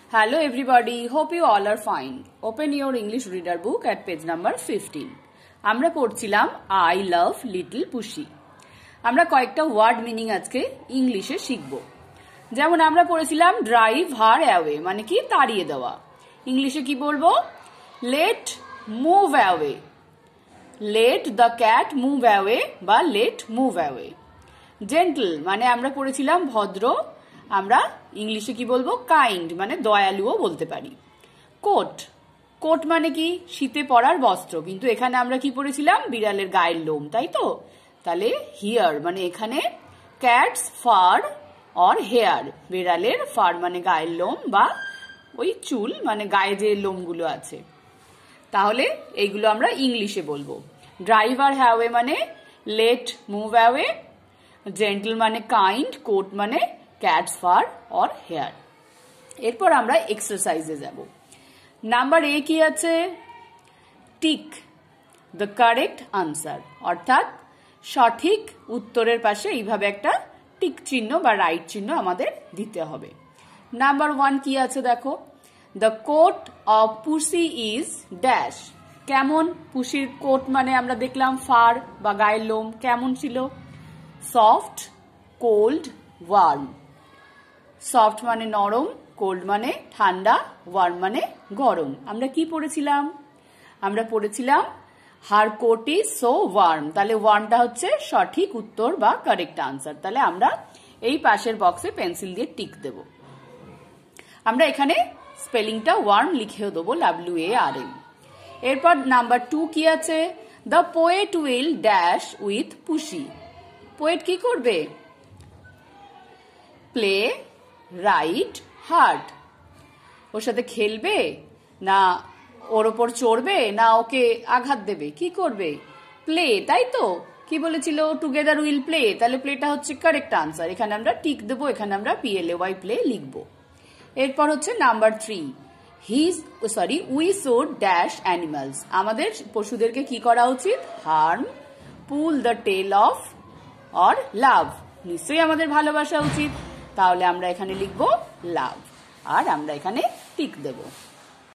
Hello everybody, hope you all are fine. Open your English reader book at page number 15. আমরা পড়ছিলাম I love little pussy. আমরা কয়েকটা word meaning আজকে ইংলিশে শিখব। যেমন আমরা পড়েছিলাম ড্রাইভ হার অ্যাওয়ে মানে কি তাড়িয়ে দেওয়া। ইংলিশে কি বলবো? Let move away. Let the cat move away বা লেট মুভ অ্যাওয়ে। জেন্টল মানে আমরা পড়েছিলাম ভদ্র, আমরা ইংলিশে কি বলবো? কাইন্ড মানে দয়ালুও বলতে পারি। কোট, কোট মানে কি শীতে পরার বস্ত্র, কিন্তু এখানে আমরা কি পড়েছিলাম? বিড়ালের গায়ের লোম, তাই তো? তাহলে হিয়ার মানে এখানে ক্যাটস ফার অর হেয়ার, বিড়ালের ফার মানে গায়ের লোম বা ওই চুল মানে গায়ে যে লোমগুলো আছে। তাহলে এইগুলো আমরা ইংলিশে বলবো। ড্রাইভ আর হ্যাওয়ে মানে লেট মুভ অ্যাওয়ে, জেন্টল মানে কাইন্ড, কোট মানে ক্যাটস ফার অর হেয়ার। এরপর আমরা এক্সারসাইজে যাব। নাম্বার এ কি আছে? টিক দ্য কারেক্ট আনসার, অর্থাৎ সঠিক উত্তরের পাশে এইভাবে একটা টিক চিহ্ন বা রাইট চিহ্ন আমাদের দিতে হবে। নাম্বার 1 কি আছে দেখো? The coat of pussy is dash. কেমন? পুসির কোট মানে আমরা দেখলাম ফার বা গায়ের লোম, কেমন ছিল? Soft, cold, worm. সফট মানে নরম, কোল্ড মানে ঠান্ডা, ওয়ার্ম মানে গরম। আমরা কি পড়েছিলাম? আমরা পড়েছিলাম her coat is so warm. তাহলে ওয়ার্মটা হচ্ছে সঠিক উত্তর বা কারেক্ট আনসার। তাহলে আমরা এই পাশের বক্সে পেন্সিল দিয়ে টিক দেব। আমরা এখানে স্পেলিংটা ওয়ার্ম লিখেও দেবো, WARM। এরপর নাম্বার 2 কি আছে? The poet will dash with pussy. Poet কি করবে? Play, right, heart. ওর সাথে খেলবে, না ওর ওপর চড়বে, না ওকে আঘাত দেবে? কি করবে? প্লে, তাই তো? কি বলেছিল? Together will play. তাহলে প্লেটা হচ্ছে কারেক্ট আনসার। এখানে আমরা টিক দেবো, এখানে আমরা PLAY প্লে লিখবো। এরপর হচ্ছে number 3, we should dash animals. আমাদের পশুদেরকে কি করা উচিত? Harm, pull the tail of or love. নিশ্চয়ই আমাদের ভালোবাসা উচিত, তাহলে আমরা এখানে লিখবো লাভ আর আমরা এখানে টিক দেব।